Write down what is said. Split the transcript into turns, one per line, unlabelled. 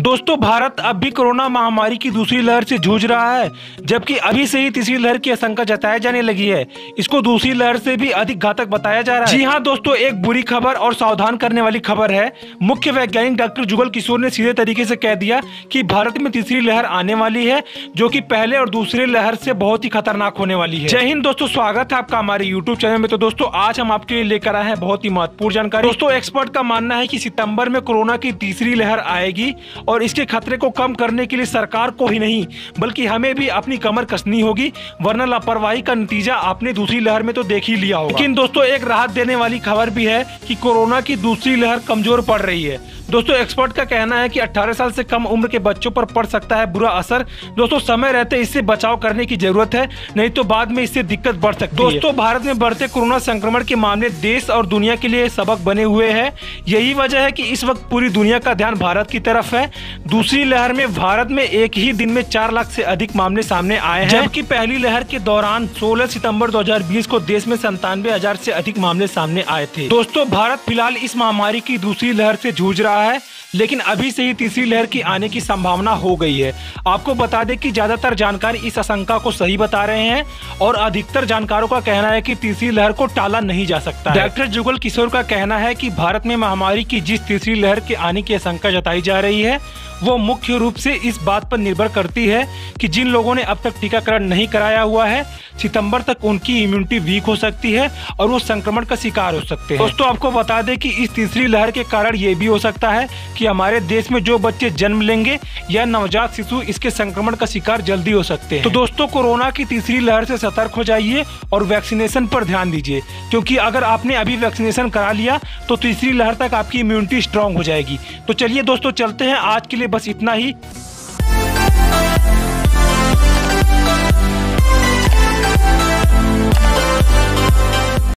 दोस्तों भारत अब भी कोरोना महामारी की दूसरी लहर से जूझ रहा है, जबकि अभी से ही तीसरी लहर की आशंका जताई जाने लगी है। इसको दूसरी लहर से भी अधिक घातक बताया जा रहा है। जी हाँ दोस्तों, एक बुरी खबर और सावधान करने वाली खबर है। मुख्य वैज्ञानिक डॉक्टर जुगल किशोर ने सीधे तरीके से कह दिया कि भारत में तीसरी लहर आने वाली है, जो कि पहले और दूसरी लहर से बहुत ही खतरनाक होने वाली है। जय हिंद दोस्तों, स्वागत है आपका हमारे यूट्यूब चैनल में। तो दोस्तों आज हम आपके लिए लेकर आए हैं बहुत ही महत्वपूर्ण जानकारी। दोस्तों एक्सपर्ट का मानना है कि सितंबर में कोरोना की तीसरी लहर आएगी और इसके खतरे को कम करने के लिए सरकार को ही नहीं बल्कि हमें भी अपनी कमर कसनी होगी, वरना लापरवाही का नतीजा आपने दूसरी लहर में तो देख ही लिया होगा। लेकिन दोस्तों एक राहत देने वाली खबर भी है कि कोरोना की दूसरी लहर कमजोर पड़ रही है। दोस्तों एक्सपर्ट का कहना है कि 18 साल से कम उम्र के बच्चों पर पड़ सकता है बुरा असर। दोस्तों समय रहते इससे बचाव करने की जरूरत है, नहीं तो बाद में इससे दिक्कत बढ़ सकती है। दोस्तों भारत में बढ़ते कोरोना संक्रमण के मामले देश और दुनिया के लिए सबक बने हुए हैं। यही वजह है कि इस वक्त पूरी दुनिया का ध्यान भारत की तरफ है। दूसरी लहर में भारत में एक ही दिन में 4 लाख से अधिक मामले सामने आए हैं, जबकि पहली लहर के दौरान 16 सितंबर 2020 को देश में 97,000 से अधिक मामले सामने आए थे। दोस्तों भारत फिलहाल इस महामारी की दूसरी लहर से जूझ रहा है, लेकिन अभी से ही तीसरी लहर की आने की संभावना हो गई है। आपको बता दें कि ज्यादातर जानकार इस आशंका को सही बता रहे हैं और अधिकतर जानकारों का कहना है कि तीसरी लहर को टाला नहीं जा सकता है। डॉक्टर जुगल किशोर का कहना है कि भारत में महामारी की जिस तीसरी लहर के आने की आशंका जताई जा रही है वो मुख्य रूप से इस बात पर निर्भर करती है कि जिन लोगों ने अब तक टीकाकरण नहीं कराया हुआ है, सितंबर तक उनकी इम्यूनिटी वीक हो सकती है और वो संक्रमण का शिकार हो सकते हैं। दोस्तों आपको बता दें कि इस तीसरी लहर के कारण ये भी हो सकता है कि हमारे देश में जो बच्चे जन्म लेंगे या नवजात शिशु इसके संक्रमण का शिकार जल्दी हो सकते हैं। तो दोस्तों कोरोना की तीसरी लहर से सतर्क हो जाइए और वैक्सीनेशन पर ध्यान दीजिए, क्योंकि अगर आपने अभी वैक्सीनेशन करा लिया तो तीसरी लहर तक आपकी इम्यूनिटी स्ट्रांग हो जाएगी। तो चलिए दोस्तों चलते हैं, आज के लिए बस इतना ही।